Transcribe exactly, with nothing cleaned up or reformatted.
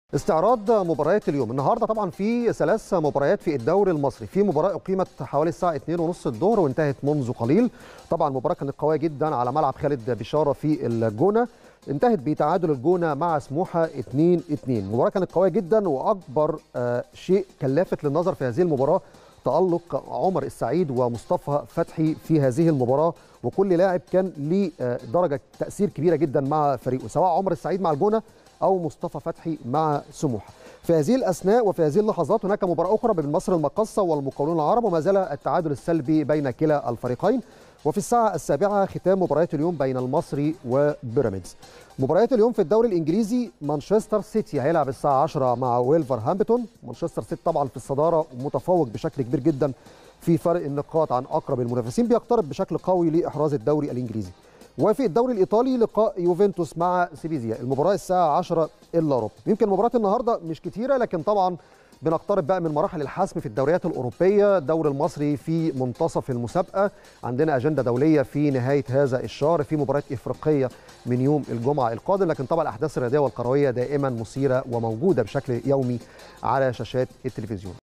استعراض مباريات اليوم النهارده طبعا في ثلاث مباريات في الدوري المصري. في مباراه اقيمت حوالي الساعه اتنين وثلاثين الظهر وانتهت منذ قليل. طبعا المباراه كانت قويه جدا على ملعب خالد بشاره في الجونه، انتهت بتعادل الجونه مع سموحه اتنين اتنين. المباراه كانت قويه جدا، واكبر آه شيء كان لافت للنظر في هذه المباراه تألق عمر السعيد ومصطفى فتحي في هذه المباراه، وكل لاعب كان ليه آه درجه تأثير كبيره جدا مع فريقه، سواء عمر السعيد مع الجونه أو مصطفى فتحي مع سموحة. في هذه الأثناء وفي هذه اللحظات هناك مباراة أخرى بين مصر المقاصة والمقاولون العرب، وما زال التعادل السلبي بين كلا الفريقين. وفي الساعة السابعة ختام مباريات اليوم بين المصري وبيراميدز. مباريات اليوم في الدوري الإنجليزي، مانشستر سيتي هيلعب الساعة عشرة مع ويلفرهامبتون. مانشستر سيتي طبعا في الصدارة متفوق بشكل كبير جدا في فرق النقاط عن أقرب المنافسين، بيقترب بشكل قوي لإحراز الدوري الإنجليزي. وفي الدوري الايطالي لقاء يوفنتوس مع سيفيزيا، المباراه الساعه عشرة الا ربع. يمكن مباراه النهارده مش كتيره، لكن طبعا بنقترب بقى من مراحل الحسم في الدوريات الاوروبيه. الدوري المصري في منتصف المسابقه، عندنا اجنده دوليه في نهايه هذا الشهر، في مباراه افريقيه من يوم الجمعه القادم، لكن طبعا الاحداث الرياضيه والكرويه دائما مثيره وموجوده بشكل يومي على شاشات التلفزيون.